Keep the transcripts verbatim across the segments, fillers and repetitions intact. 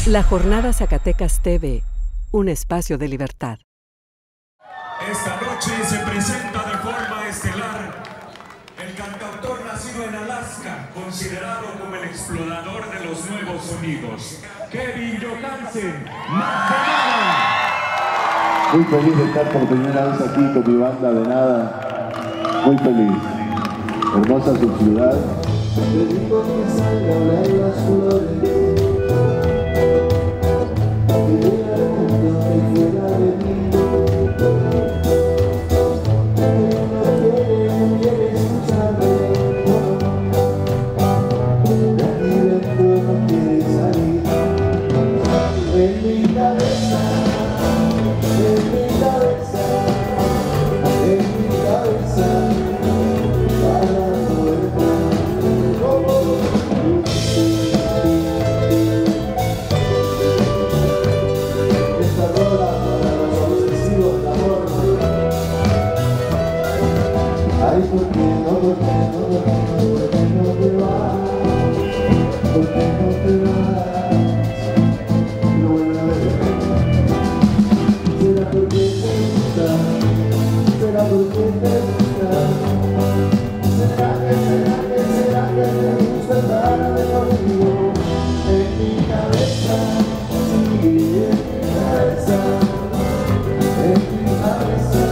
La Jornada Zacatecas T V, un espacio de libertad. Esta noche se presenta de forma estelar el cantautor nacido en Alaska, considerado como el explorador de los nuevos sonidos, Kevin Johansen, más de nada. Muy feliz de estar por primera vez aquí con mi banda de nada. Muy feliz. Hermosa su ciudad. Te digo que salgan de las flores. Que llega el mundo que fuera de mí. Que no quiere, no quiere escucharme. De aquí dentro no quiere salir. En mi cabeza, en mi cabeza, en mi cabeza. Ay, ¿por qué no, por qué no, por qué no, por qué no te vas? ¿Por qué no te vas? No vuelve a ver. ¿Será porque te gusta? ¿Será porque te gusta? ¿Será que, será que, será que te gusta estar de conmigo? En mi cabeza, sí, en mi cabeza, en mi cabeza.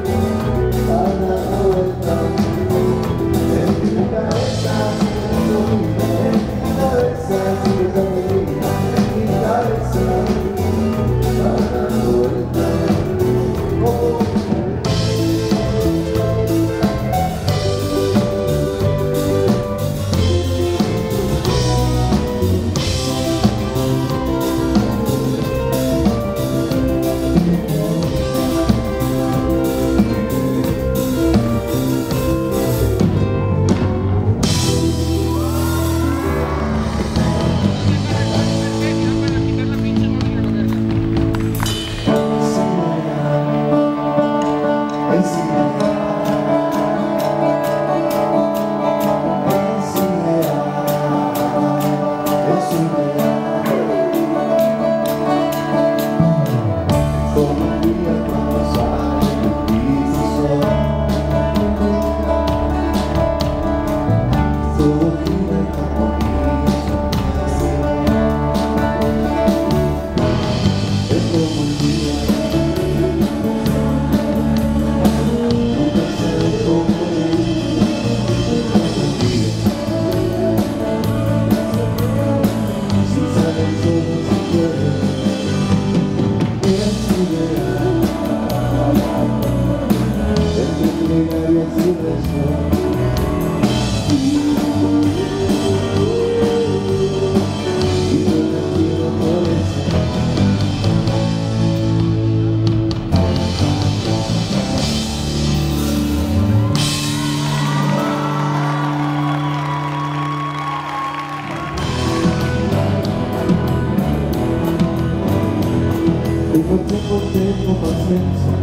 Tengo, tengo, tengo paciencia,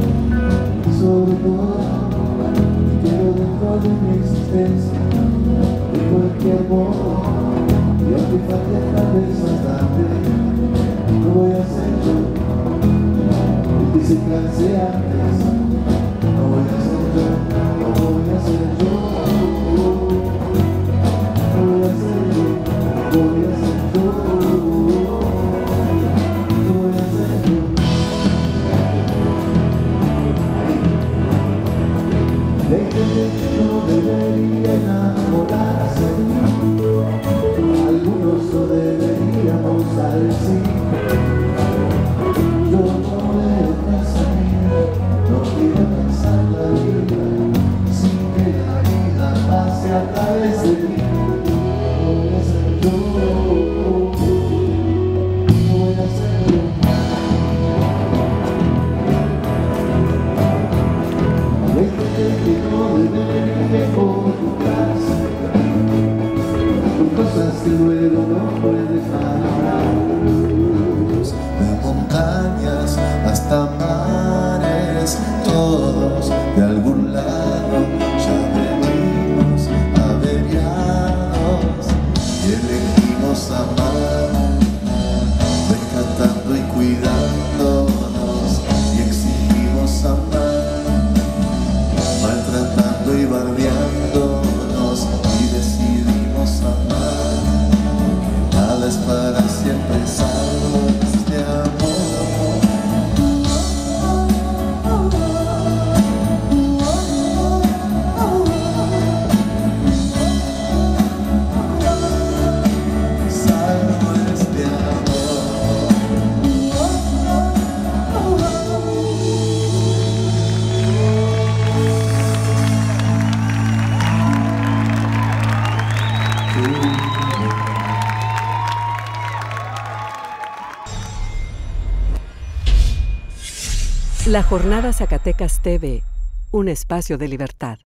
sobre todo, y quiero dentro de mi existencia, de cualquier modo, y aunque falte tal vez bastante, no voy a ser yo, el que se canse antes, no voy a ser yo, no voy a ser yo, no voy a ser yo, no voy a ser yo. No debería enamorarse, algunos no deberíamos decir. Yo no debo salir, no quiero pensar la vida, sin que la vida pase a través de mí. No voy a ser yo, no voy a ser yo. Que no debería equivocarse, con cosas que luego no puedes valorar. De montañas hasta mares, todos de algún lado ya venimos averiados y elegimos amar. La Jornada Zacatecas T V, un espacio de libertad.